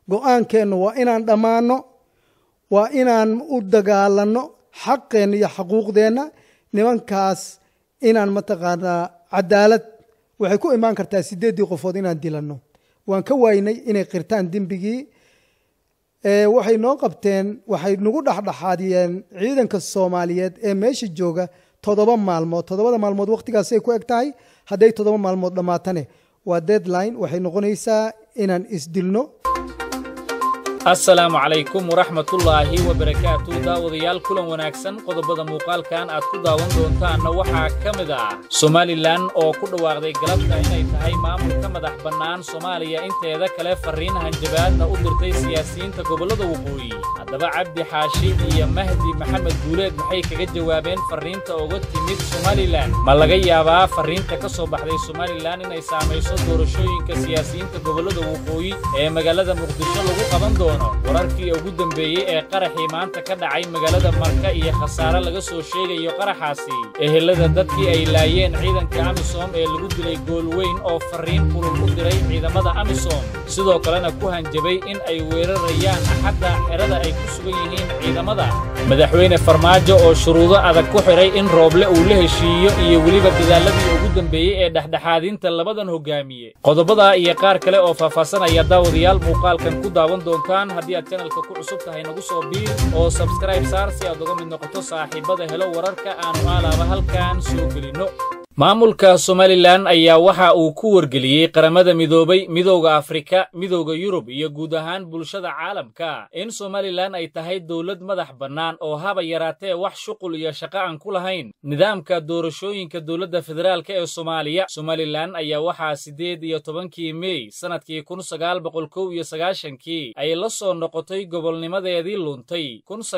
go'aankeennu waa inaan dhammaano waa inaan u dagaalano xaqeenna iyo xuquuqdeenna nimankaas inaan mataqaanaa cadaalad waxay ku imaan kartaa 8 qofood inaan dilano waan ka waynay inay qirtaan dembigii waxay noo qabteen waxay nagu dhaxdhaxaadiyeen ciidanka Soomaaliyeed ee meesha jooga 7 maalmood waqtigaas ay ku eg tahay haday 7 maalmood dhamaatane waa deadline waxay noqonaysaa inaan isdilno السلام عليكم ورحمة الله وبركاته داوديال كلن وناكسن قضبضا موقال كان أدكو داون دونتان نوحا كمدا سومالي لان أو كل واغدي قلبتا إناي تهي مامل كمدح بنان سوماليا انت يذا كلا فرين هنجبات نقدرتي سياسيين تقبلو دو وقوي هدبا عبدي حاشي يا مهدي محمد جولاد محيكا جوابين فرين تاوغد تيميد سومالي لان مالغي يابا فرين تكسو بحدي سومالي لان إناي ساميسو دورشوين كسياسيين تقبلو دو وقوي مقالة مقدشو لغو قبان دون wararkii ugu dambeeyay ee qaraxii maanta ka dhacay magaalada Marka iyo khasaare laga soo sheegayo qaraxaasi ehelada dadkii ay laayeen ciidanka AMISOM ee lagu dilay gool weyn oo fariin kulul u diray ciidamada AMISOM sidoo kalena ku hanjabay in ay weerarayaan xadda xerada ay ku sugan yihiin ciidamada madaxweyne Farmaajo oo shuruudo adag ku xiray in Rooble uu la heshiiyo iyo waliba dadaaladii ugu dambeeyay ee dhaxdhaxaadinta labadan hogaamiye qodobada iyo qaar kale oo faahfaahinaya daawadayaal muuqaalkan ku daawan doontaan haddii aad channelka ku cusub tahay nagu soo biir oo subscribe saar si aad uga mid noqoto saaxiibada helo wararka aan alaaba halkan soo gelino maamulka Somaliland ayaa waxa uu ku wargeliyay qaramada midoobay midowga Afrika midowga Yurub iyo guud ahaan bulshada caalamka in Somaliland ay tahay dawlad madax bannaan oo haba yaraatee wax shuqul iyo shaqo aan ku lahayn nidaamka doorashooyinka dawladda federaalka ee Soomaaliya Somaliland ayaa waxa 18 May sanadkii 1991 ay la soo noqotay gobolnimadeedii luntay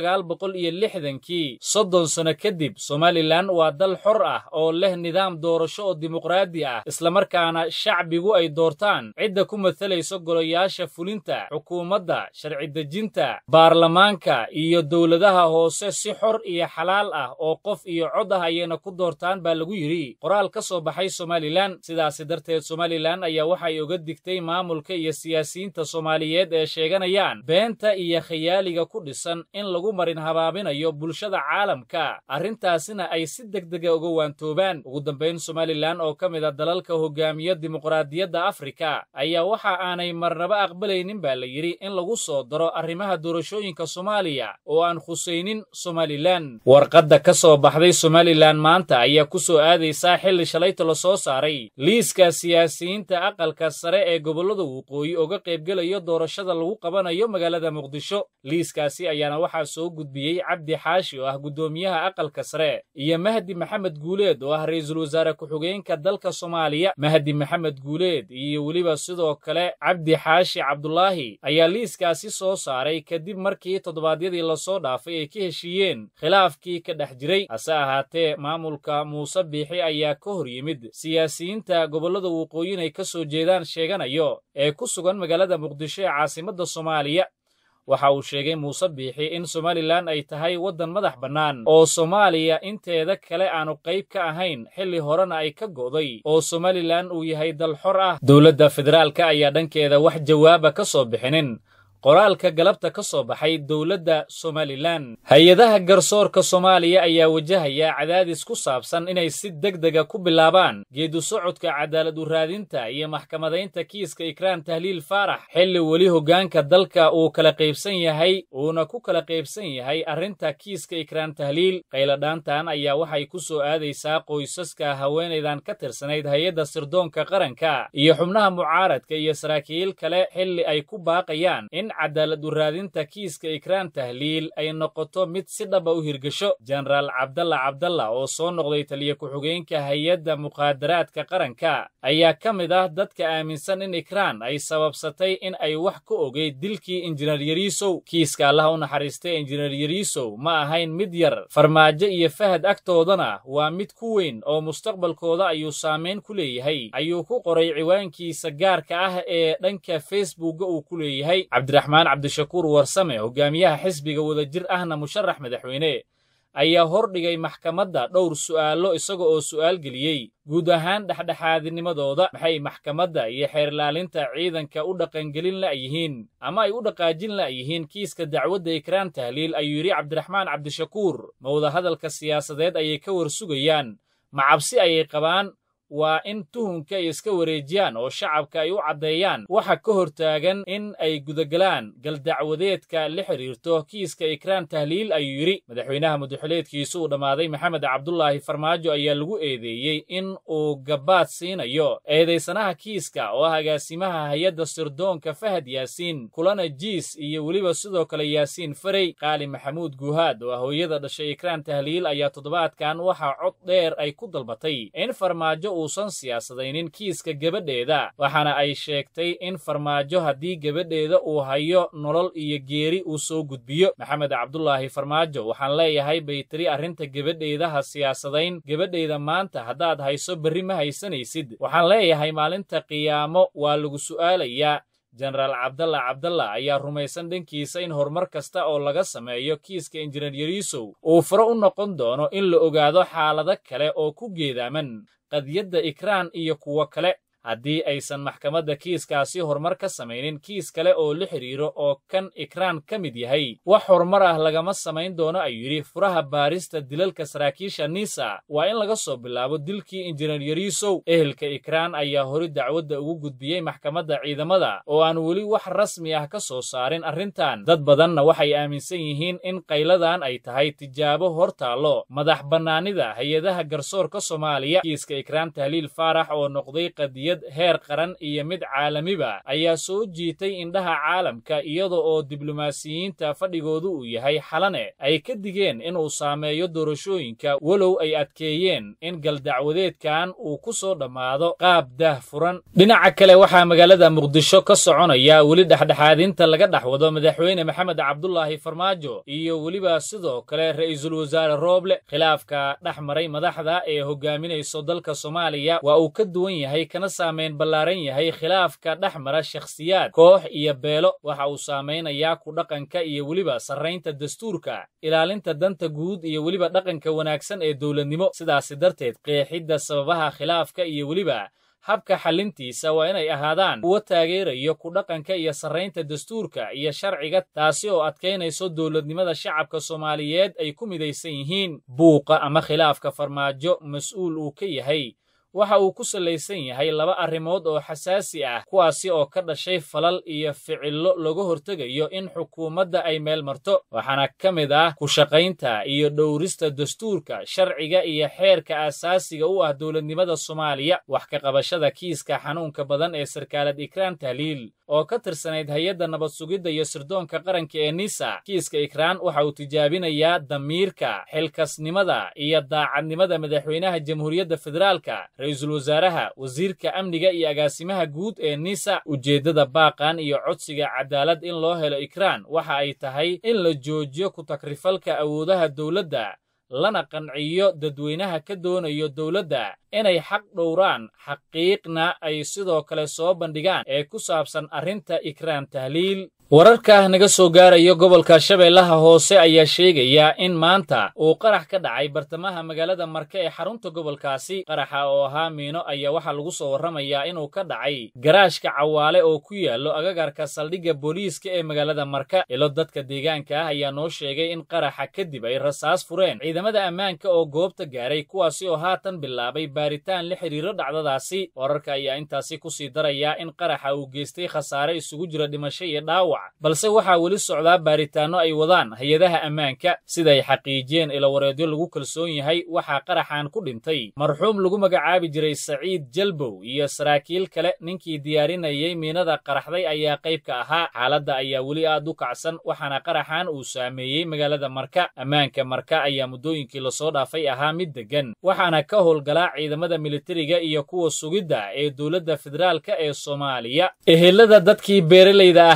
1960 soddon sano kadib Somaliland waa dal xor ah oo leh nidaam doorasho oo dimuqraadi ah isla markaana shacbigu ay doortaan cidda ku matalayso golayaasha fulinta xukuumadda sharci dejinta baarlamaanka iyo dawladaha hoose si xor iyo xalaal ah oo qof iyo cod ah ayayna ku doortaan baa lagu yiri qoraal ka soo baxay Somaliland sidaas darteed Somaliland ayaa waxay uga digtay maamulka iyo siyaasiyiinta Soomaaliyeed ee sheeganayaan beenta iyo khiyaaliga ku dhisan in lagu marin habaabinayo bulshada caalamka arrintaasina ay si degdeg ah uga waantoobaan dambeyn Somaliland oo kamid ah dalalka hogaamiya dimuqraadiyadda Afrika ayaa waxa aanay marnaba aqbalaynin baa la yiri in lagu soo daro arrimaha doorashooyinka Soomaaliya oo aan khusaynin Somaliland warqadda ka soo baxday Somaliland maanta ayaa ku soo aadaysa xilli shalayta la soo saaray liiska siyaasiyiinta aqalka sare ee gobolada waqooyi oo ka qaybgalayo doorashada lagu qabanayo magaalada Muqdisho liiskaasi ayaana waxa soo gudbiyay Cabdi Xaashi oo ah gudoomiyaha aqalka sare iyo Mahdi Maxamed Guuleed oo ah ra'iisul wasaare ku-xigeenka dalka Soomaaliya Mahdi Maxamed Guuleed iyo waliba sidoo kale Cabdi Xaashi Cabdullaahi ayaa liiskaasi soo saaray kadib markii toddobaadyadii la soo dhaafay ay ka heshiiyeen khilaafkii ka dhex jiray hase ahaatee maamulka Muuse Biixi ayaa ka hor yimid siyaasiyiinta gobolada waqooyi ay ka soo jeedaan sheeganayo ee ku sugan magaalada Muqdisho ee caasimadda Soomaaliya waxa uu sheegay Muuse Biixi in Somaliland ay tahay wadan madax bannaan oo Soomaaliya inteeda kale aanu qayb ka ahayn xilli horena ay ka go'day oo Somaliland uu yahay dal xor ah dawladda federaalka ayaa dhankeeda wax jawaaba ka soo bixinin qoraalka galabta ka soo baxay dawladda Somaliland hay'adaha garsoorka Soomaaliya ayaa wajahaya cadaadis ku saabsan inay si degdeg ah ku bilaabaan geedu socodka cadaalad u raadinta iyo maxkamadaynta kiiska Ikraan Tahliil Faarax xilli wali hogaanka dalka uu kala qaybsan yahay arrinta kiiska Ikraan Tahliil qayladhaantan ayaa waxay ku soo aadaysaa qoysaska haweeneydan ka tirsanayd hay'adda sirdoonka qaranka iyo xubnaha mucaaradka iyo saraakiil kale xilli ay ku baaqayaan in cadaalad u raadinta kiiska Ikraan Tahliil ay noqoto mid si dhab ah u hirgasho General Cabdalla oo soo noqday taliye ku-xigeenka hay'adda muqaadaraadka qaranka ayaa kamid ah dadka aaminsan in Ikraan ay sababsatay in ay wax ku ogay dilkii Injineer Yariisow kiiska Allah u naxariistay Injineer Yariisow ma ahayn mid yar Farmaajo iyo Fahad agtoodana waa mid ku weyn oo mustaqbalkooda ayuu saameyn ku leeyahay ayuu ku qoray ciwaankiisa gaarka ah ee dhanka Facebook uu ku leeyahay Cabdiraxmaan Cabdishakuur Warsame hogaamiyaha xisbiga wadajir ahna musharax madaxweyne ayaa hordhigay maxkamadda dhowr su'aalo isaga oo su'aal geliyey guud ahaan dhexdhexaadinimadooda. maxay maxkamadda iyo xeer ilaalinta ciidanka u dhaqangelin la'yihiin ama ay u dhaqaajin la'yihiin kiiska dacwadda Ikraan Tahliil, ayuu yidhi Cabdiraxmaan Cabdishakuur. ma wadahadalka siyaasadeed ayay ka warsugayaan? ma cabsi ayay qabaan? waa in tuhunka ay iska wareejiyaan oo shacabka ay u caddeeyaan waxa ka hortaagan in ay gudagalaan galdacwadeedka la xiriirto kiiska Ikraan Tahliil, ayuu yidhi. madaxweynaha muddaxileedkiisu uu dhammaaday Maxamed Cabdulaahi Farmaajo ayaa lagu eedeeyey in uu gabaad siinayo eedaysanaha kiiska oo ah agaasimaha hay-adda sirdoonka Fahad Yaasiin, Kulana Jiis iyo weliba sidoo kale Yaasiin Farey. Qaali Maxamuud Guhaad oo ah hooyada dhashay Ikraan Tahliil ayaa toddobaadkan waxaa cod dheer ay ku dalbatay in Farmaajo uusan siyaasadaynin kiiska gabadheeda, waxaana ay sheegtay in Farmaajo haddii gabadheeda uu hayo nolol iyo geeri uu soo gudbiyo. Maxamed Cabdulaahi Farmaajo, waxaan leeyahay bay tiri arrinta gabadheeda ha siyaasadayn. gabadheeda maanta haddaad hayso berri ma haysanaysid. waxaan leeyahay maalinta qiyaamo waa lagu su'aalayaa. jenaraal cabdalla ayaa rumaysan dhankiisa in horumar kasta oo laga sameeyo kiiska injineer Yariisow uu faro u noqon doono in la ogaado xaalado kale oo ku geedaaman qadiyadda Ikraan iyo kuwo kale. haddii aysan maxkamadda kiiskaasi horumar ka samaynin, kiis kale oo la xiriiro oo kan Ikraan ka mid yahay wax horumar ah lagama samayn doono, ayuu yidhi. furaha baarista dilalka saraakiisha Nisa waa in laga soo bilaabo dilkii injineer Yariisow. ehelka Ikraan ayaa hore dacwadda ugu gudbiyey maxkamadda ciidamada oo aan weli wax rasmi ah ka soo saarin arrintan. dad badanna waxay aaminsan yihiin in qayladan ay tahay tijaabo hortaallo madax bannaanida hay-adaha garsoorka Soomaaliya. kiiska Ikraan Tahliil Faarax oo noqday qadiyad heer qaran iyo mid caalamiba ayaa soo jiitay indhaha caalamka, iyada oo diblomaasiyiinta fadhigoodu uu yahay xalane ay ka digeen inuu saameeyo doorashooyinka, walow ay adkeeyeen in galdacwadeedkan uu ku soo dhammaado qaab daahfuran. dhinaca kale waxaa magaalada Muqdisho ka soconaya weli dhexdhexaadinta laga dhaxwado madaxweyne Maxamed Cabdulaahi Farmaajo iyo weliba sidoo kale ra'iisul wasaare Rooble. khilaafka dhex maray madaxda ee hogaaminayso dalka Soomaaliya waa uu ka duwan yahay kana saameyn ballaaran yahay khilaafka dhex mara shakhsiyaad, koox iyo beelo. waxa uu saameynayaa ku dhaqanka iyo weliba sarraynta dastuurka, ilaalinta danta guud iyo weliba dhaqanka wanaagsan ee dowladnimo. sidaasi darteed qeexidda sababaha khilaafka iyo weliba habka xalintiisa waa inay ahaadaan kuwa taageerayo ku dhaqanka iyo sarraynta dastuurka iyo sharciga, taasi oo adkaynayso dowladnimada shacabka Soomaaliyeed ay ku midaysan yihiin. buuqa ama khilaafka Farmaajo mas'uul uu ka yahay waxa uu ku salaysan yahay laba arrimood oo xasaasi ah, kuwaasi oo ka dhashay falal iyo ficillo laga hortegayo in xukuumadda ay meel marto. waxaana ka mid ah ku shaqaynta iyo dhowrista dastuurka, sharciga iyo xeerka aasaasiga u ah dowladnimada Soomaaliya. wax ka qabashada kiiska xanuunka badan ee sarkaalad Ikraan Tahliil oo ka tirsanayd hay-adda nabad sugidda iyo sirdoonka qaranka ee Nisa. kiiska Ikraan waxa uu tijaabinayaa damiirka, xilkasnimada iyo daacadnimada madaxweynaha Jamhuuriyadda Federaalka, ra'iisul wasaaraha, wasiirka amniga iyo agaasimaha guud ee Nisa. ujeeddada baaqan iyo codsiga cadaalad in loo helo Ikraan waxa ay tahay in la joojiyo ku takrifalka awoodaha dowladda, lana qanciyo dadweynaha ka doonayo dowladda inay xaq dhowraan, xaqiiqna ay sidoo kale soo bandhigaan ee ku saabsan arrinta Ikraan Tahliil. wararka naga soo gaarayo gobolka Shabeellaha Hoose ayaa sheegaya in maanta uu qarax ka dhacay bartamaha magaalada Marka ee xarunta gobolkaasi. qaraxa oo ahaa miino ayaa waxaa lagu soo warramayaa inuu ka dhacay garaashka Cawaale oo ku yaallo agagarka saldhigga booliiska ee magaalada Marka. ilo dadka deegaanka ah ayaa noo sheegay in qaraxa kadib ay rasaas fureen ciidamada ammaanka oo goobta gaaray, kuwaasi oo haatan bilaabay baaritaan la xiriiro dhacdadaasi. wararka ayaa intaasi ku sii daraya in qaraxa uu geystay khasaare isugu jira dhimasho iyo dhaawac, balse waxaa weli socdaa baaritaanno ay wadaan hay-adaha ammaanka. siday xaqiijiyeen ilawareedyo lagu kalsoon yahay, waxaa qaraxan ku dhintay marxuum lagu magacaabi jiray Saciid Jalbow iyo saraakiil kale. ninkii diyaarinayay miinada qaraxday ayaa qayb ka ahaa. xaaladda ayaa weli aad u kacsan, waxaana qaraxan uu saameeyey magaalada Marka. ammaanka Marka ayaa muddooyinkii lasoo dhaafay ahaa mid deggan, waxaana ka howlgalaa ciidamada militariga iyo kuwa sugidda ee dowladda federaalka ee Soomaaliya. ehelada dadkii beeralayda ahaa ee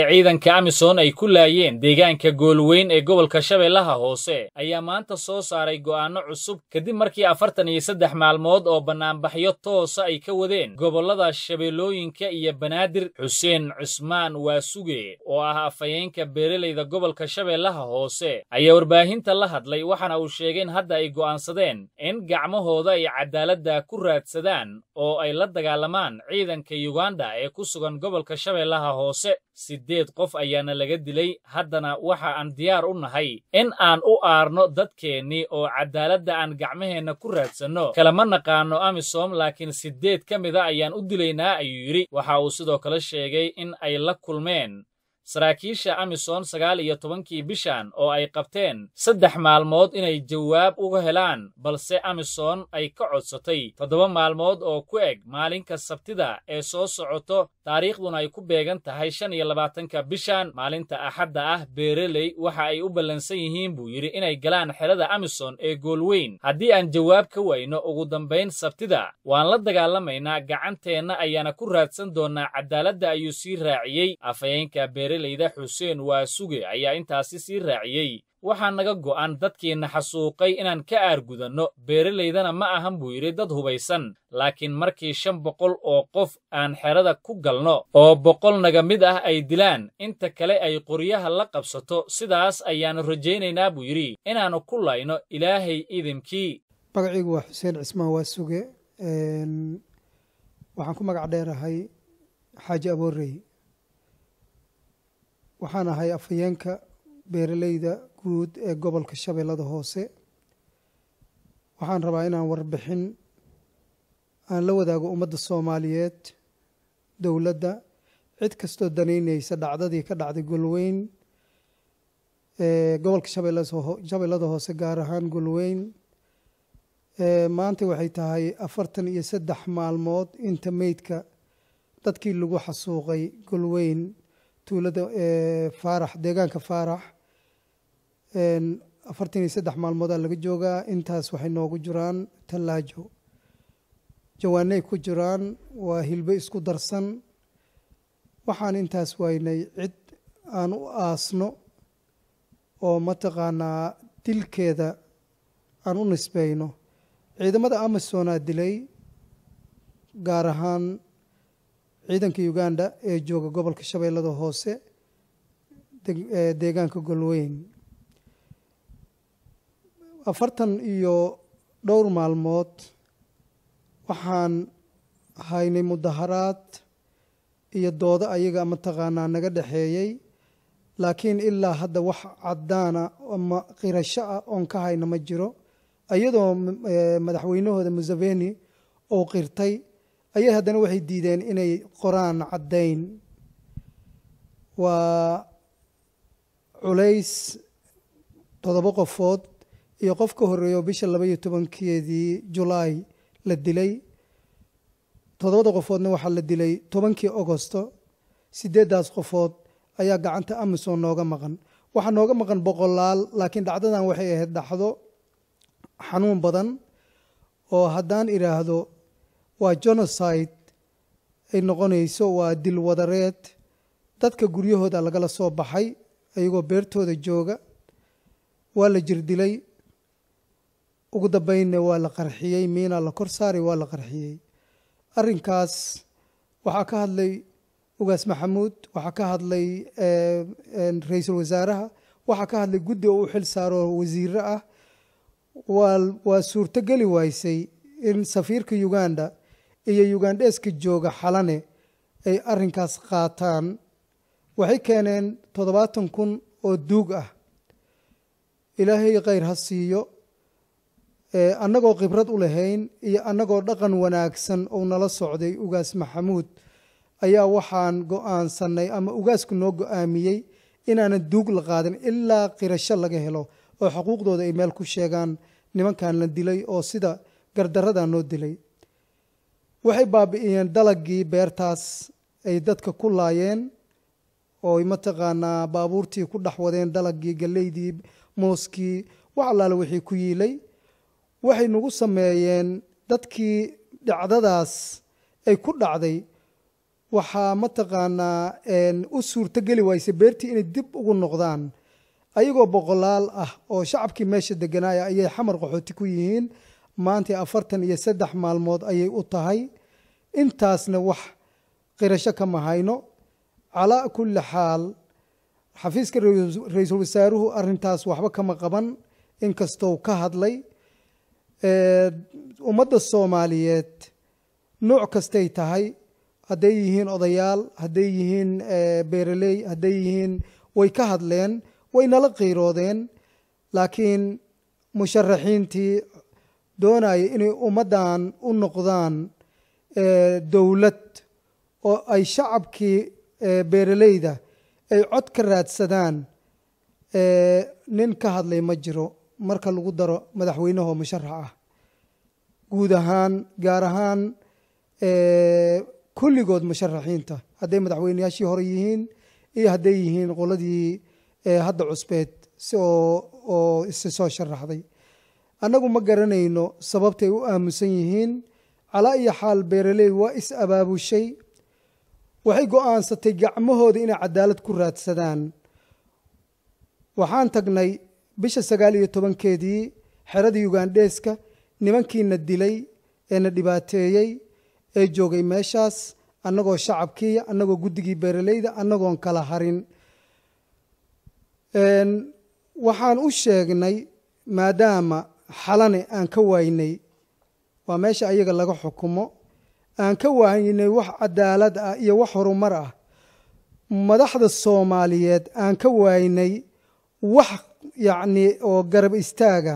ciidanka Amisom ay ku laayeen deegaanka Goolweyn ee gobolka Shabeellaha Hoose ayaa maanta soo saaray go'aano cusub kadib markii 43 maalmood oo banaanbaxyo toos ay ka wadeen gobolada Shabeellooyinka iyo Banaadir. Xuseen Cusmaan Waasuge oo ah afayeenka beeraleyda gobolka Shabeellaha Hoose ayaa warbaahinta la hadlay waxaana uu sheegay in hadda ay go'aansadeen in gacmahooda ay cadaaladda ku raadsadaan oo ay la dagaalamaan ciidanka Uganda ee ku sugan gobolka Shabeellaha Hoose. 8 qof ayaana laga dilay. haddana waxa aan diyaar u nahay in aan u aarno dadkeenni oo cadaaladda aan gacmaheena ku raadsanno. kalama naqaano Amisom laakiin 8 ka mid ah ayaan u dilaynaa ayuu yiri. waxa uu sidoo kale sheegay in ay la kulmeen saraakiisha Amisom 19 bishan oo ay qabteen 3 maalmood inay jawaab uga helaan, balse Amisom ay ka codsatay 7 maalmood oo ku eg maalinka Sabtida ee soo socoto, taariikhduna ay ku beegan tahay 25 bishan. maalinta Axadda ah beeraley waxa ay u ballansan yihiin buu yiri inay galaan xerada Amisom ee Goolweyn. haddii aan jawaab ka wayno ugu dambayn Sabtida waan la dagaalamaynaa, gacanteena ayaana ku raadsan doonaa cadaaladda ayuu sii raaciyey. afayeenka beeraleyda Xuseen Waasuge ayaa intaasi sii raaciyey waxaa naga go'an dadkiina xasuuqay inaan ka aargudanno. beeraleydana ma ahan buu yiri dad hubaysan, laakiin markii 500 oo qof aan xerada ku galno oo 100 naga mid ah ay dilaan, inta kale ay qoryaha la qabsato, sidaas ayaanu rajaynaynaa buu yiri inaanu ku layno Ilaahay idimkii. magacaygu waa Xuseen Cusmaan Waasuge, waxaan ku magac dheerahay Xaaji Aboorey. waxaan ahay afayeenka beeraleyda guud ee gobolka Shabeellada Hoose. waxaan rabaa inaan warbixin aan la wadaago ummadda Soomaaliyeed, dowladda, cid kastoo danaynaysa dhacdadii ka dhacday Goolweyn ee gobolka Shabeellada Hoose, gaar ahaan Goolweyn. maanta waxay tahay 43 maalmood inta meydka dadkii lagu xasuuqay Goolweyn tuulada Faarax, deegaanka Faarax. 43 maalmood laga joogaa. intaas waxay noogu jiraan talaajo, jawaanay ku jiraan, waa hilbo isku darsan. waxaan intaas waynay cid aan u aasno oo mataqaanaa dilkeeda aan u nisbayno. ciidamada Amisom dilay, gaar ahaan ciidanka Uganda ee jooga gobolka Shabeellada Hoose, deegaanka Goolweyn. 42 maalmood waxaan haynay mudaharaad iyo doodo ayaga mataqaanaa naga dhaxeeyey, laakiin ilaa hadda wax caddaana ama qirasho ah oon ka hayna ma jiro. iyadoo madaxweynahooda Museveni oo qirtay ayay haddana waxay diideen inay qoraan caddayn. waa culays 7 qofood iyo qof ka horeeyo bisha 12 Julaay la dilay. 7 qofoodna waxaa la dilay 10 Agosto. 8 qofood ayaa gacanta Amisom nooga maqan. waxaa nooga maqan boqolaal, laakiin dhacdadan waxay ahayd dhacdo xanuun badan oo haddaan iraahdo waa genocide ay noqonayso. waa dil wadareed. dadka guryahooda lagala soo baxay ayagoo beertooda jooga, waa la jirdilay, ugu dambaynna waa la qarxiyey, miina la kor saaray, waa la qarxiyey. arrinkaas waxaa ka hadlay Ugaas Maxamuud, waxaa ka hadlay ra'iisul wasaaraha, waxaa ka hadlay guddi oo u xil saaro wasiirro ah. waa suurtogeli waysay in safiirka Uganda iyo Ugandeska jooga Xalane ay arrinkaas qaataan. waxay keeneen 70,000 oo duug ah. ilaahay khayr ha siiyo. annagoo khibrad u lahayn iyo annagoo dhaqan wanaagsan oo nala socday Ugaas Maxamuud ayaa waxaan go'aansanay ama ugaasku noo go'aamiyey inaanan duug la qaadin ilaa qirasho laga helo oo xuquuqdooda ay meel ku sheegaan nimankan la dilay oo sida gardarrada noo dilay. waxay baabi'iyeen dalagii beertaas ay dadka ku laayeen oo mataqaanaa baabuurtii ku dhex wadeen dalagii, galeydii, mooskii, wax allaale wixii ku yiilay. waxay nagu sameeyeen dadkii dhacdadaas ay ku dhacday waxaa mataqaanaa u suurtogeli wayse beertii inay dib ugu noqdaan ayagoo boqolaal ah oo shacabkii meesha deganaaya ayay xamar qaxooti ku yihiin maanta 43 maalmood ayay u tahay intaasna wax qirasho kama hayno calaa kulli xaal xafiiska ra'iisul wasaaruhu arrintaas waxba kama qaban inkastoo ka hadlay ummadda Soomaaliyeed nooc kastay tahay hadday yihiin odayaal hadday yihiin beeraley hadday yihiin way ka hadleen way nala qiiroodeen laakiin musharaxiintii doonaya inay ummaddan u noqdaan dowlad oo ay shacabkii beeraleyda ay cod ka raadsadaan nin ka hadlay ma jiro marka lagu daro madaxweynaha musharax ah guud ahaan gaar ahaan kulligood musharaxiinta hadday madaxweynayaashii hore yihiin iyo hadday yihiin qoladii hadda cusbeed oo isa soo sharaxday annagu ma garanayno sababtay u aamusan yihiin calaa iyo xaal beeraley waa is abaabushay waxay go'aansatay gacmahooda inay cadaalad ku raadsadaan waxaan tagnay bisha 19keedii xeradii Ugandheeska nimankiina dilay ee na dhibaateeyay ee joogay meeshaas annagoo shacabkii annagoo guddigii beeraleyda annagoon kala harin waxaan u sheegnay maadaama xalane aan ka waynay waa meesha ayaga laga xukumo aan ka waynay wax cadaalad ah iyo wax horumar ah madaxda Soomaaliyeed aan ka waynay wax yacni oo garab istaaga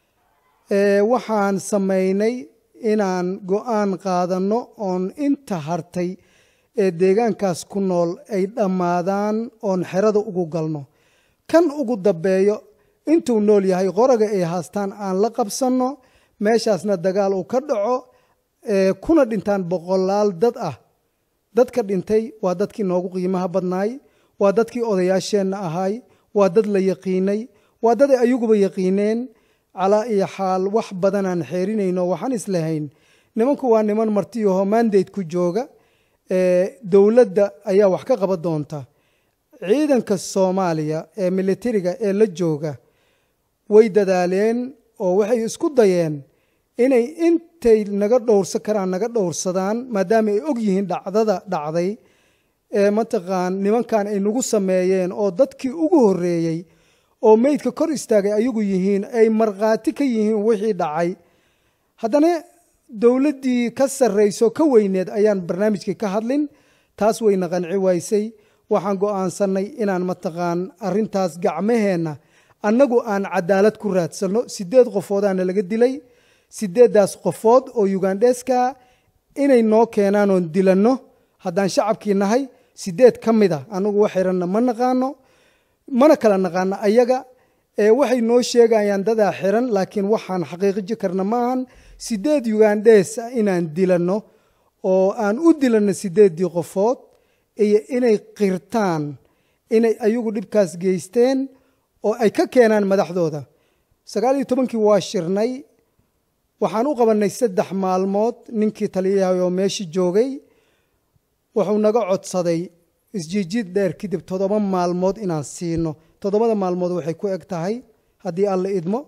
waxaan sameynay inaan go'aan qaadano oon inta hartay ee deegaankaas ku nool ay dhammaadaan oon xerada ugu galno kan ugu dambeeyo intuu nool yahay qoraga ay haastaan aan la qabsanno meeshaasna dagaal uu ka dhaco kuna dhintaan boqolaal dad ah dadka dhintay waa dadkii noogu qiimaha badnaay waa dadkii odayaasheenna ahaay waa dad la yaqiinay waa dad ay ayaguba yaqiineen calaa iyo xaal wax badan aan xeerinayno waxaan islahayn nimanku waa niman martiyaho mandate ku jooga dowladda ayaa wax ka qaban doonta ciidanka Soomaaliya ee militariga ee la jooga way dadaaleen oo waxay isku dayeen inay intay naga dhowrsan karaan naga dhowrsadaan maadaama ay og yihiin dhacdada dhacday ee mataqaan nimankan ay nagu sameeyeen oo dadkii ugu horeeyay oo meydka kor istaagay ayagu yihiin ay marqaati ka yihiin wixii dhacay haddana dowladdii ka sarreyso ka weyneed ayaan barnaamijkii ka hadlin taas wayna qanci waysay waxaan go'aansanay inaan mataqaan arrintaas gacmaheenna annagu aan cadaalad ku raadsanno 8 qofoodaana laga dilay 8daas qofood oo Ugandheeska inay noo keenaan oon dilanno haddaan shacabkii nahay 8 ka mid ah anagu wax xiranna ma naqaano mana kala naqaano ayaga waxay noo sheegayaan dadaa xiran laakiin waxaan xaqiiqiji karna maahan 8 Ugandhees inaan dilanno oo aan u dilanno 8dii qofood iyo inay qirtaan inay ayagu dhibkaas geysteen oo ay ka keenaan madaxdooda 19kii waa shirnay waxaan u qabanay 3 maalmood ninkii taliyaha oo meeshii joogay wuxuu naga codsaday isjiijid dheer kadib 7 maalmood inaan siino 7 maalmood waxay ku eg tahay haddii alla idmo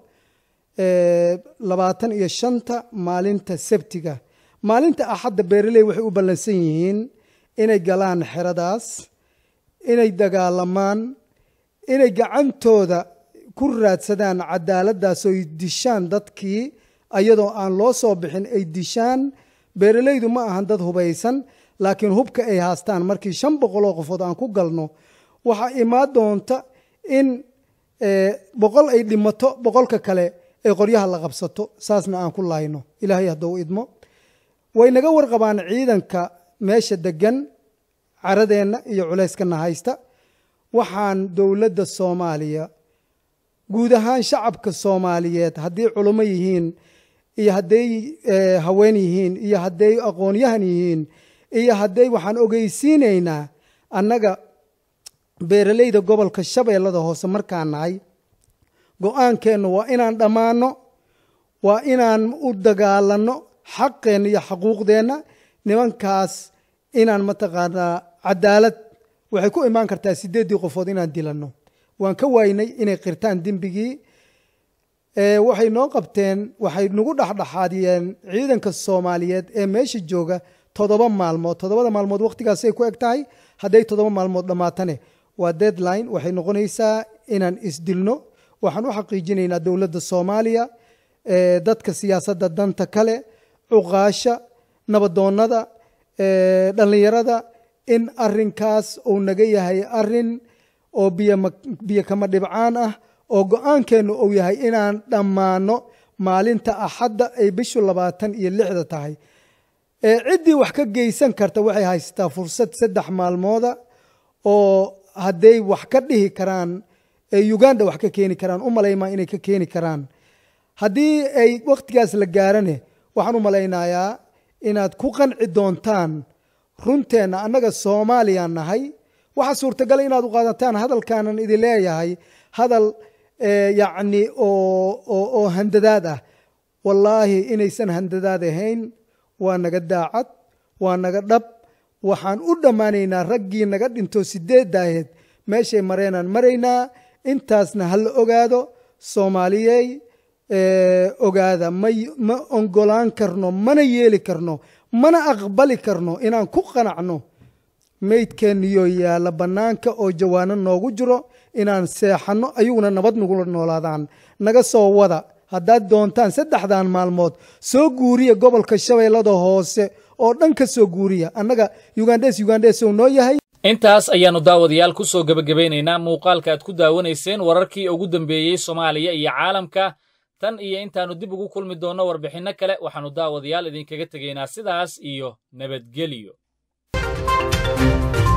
25 maalinta sabtiga maalinta axadda beeraley waxay u ballansan yihiin inay galaan xeradaas inay dagaalamaan inay gacantooda ku raadsadaan cadaaladdaas oo ay dishaan dadkii ayadoo aan loo soo bixin ay dishaan beeraleydu ma ahan dad hubaysan laakiin hubka ay haastaan markii 500 qofood aan ku galno waxa imaan doonta in 100 ay dhimato 100ka kale ay qoryaha la qabsato saasna aan ku laayno ilaahay hadduu idmo way naga warqabaan ciidanka meesha degan caradeenna iyo culayskana haysta waxaan dowladda Soomaaliya guud ahaan shacabka Soomaaliyeed haddii culimo yihiin iyo hadday haween yihiin iyo hadday aqoon-yahan yihiin iyo hadday waxaan ogeysiinaynaa annaga beeraleyda gobolka Shabeellada Hoose markaan nahay go'aankeennu waa inaan dhammaano waa inaan u dagaalanno xaqeen iyo xuquuqdeenna nimankaas inaan mataqaanaa cadaalad waxay ku imaan kartaa 8 qofood inaan dilano waan ka waynay inay qirtaan dembigii waxay noo qabteen waxay nagu dhaxdhaxaadiyeen ciidanka Soomaaliyeed ee meesha jooga 7 maalmood 7 maalmood waqtigaas ay ku eg tahay haday 7 maalmood dhamaatane waa deadline waxay noqonaysaa inaan isdilno waxaan u xaqiijinaynaa dawladda Soomaaliya dadka siyaasadda danta kale uqaasha nabadoonnada dhalinyarada in arrinkaas uu naga yahay arrin oo biyo kama dhibcaan ah oo go'aankeenu uu yahay inaan dhammaano maalinta axadda ay bishu 26 tahay ciddii wax ka geysan karta waxay haystaa fursad 3 maalmooda oo hadday wax ka dhihi karaan Uganda wax ka keeni karaan u malaymaa inay ka keeni karaan haddii ay waqtigaas la gaarane waxaan u malaynayaa inaad ku qanci doontaan runteena annaga Soomaaliya nahay waxa suurtagal inaad u qaadataan hadalkaanan idin leeyahay hadal yacni oo handadaad ah wallaahi inaysan handadaad ahayn waa naga daacad waa naga dhab waxaan u dhammaanaynaa raggii naga dhinto 8 ahayd meeshay mareenaan maraynaa intaasna hal ogaado Soomaaliyey ogaada ma ongolaan karno mana yeeli karno mana aqbali karno inaan ku qanacno meydkeeniyo yaala banaanka oo jawaano noogu jiro inaan seexano ayaguna nabad nagu noolaadaan naga soo wada haddaad doontaan 3 maalmood soo guuriya gobolka Shabeellada Hoose oo dhan ka soo guuriya annaga Uganda soo noo yahay intaas ayaanu daawadayaal ku soo gabagabeynaynaa muuqaalka aad ku daawanayseen wararkii ugu dambeeyay Soomaaliya iyo caalamka tan iyo intaanu dib ugu kulmi doono warbixino kale waxaanu daawadayaal idinkaga tageynaa sidaas iyo nabadgelyo